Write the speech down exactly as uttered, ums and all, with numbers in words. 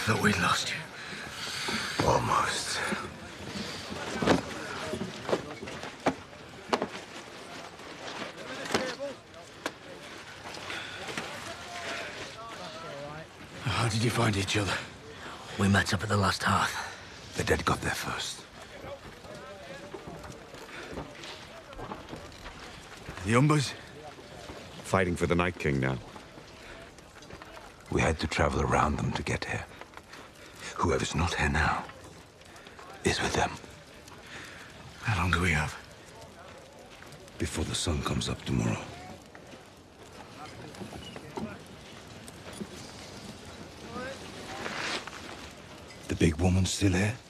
thought we'd lost you. Almost. How did you find each other? We met up at the last hearth. The dead got there first. The Umbers? Fighting for the Night King now. We had to travel around them to get here. Whoever's not here now is with them. How long do we have? Before the sun comes up tomorrow. The big woman still here?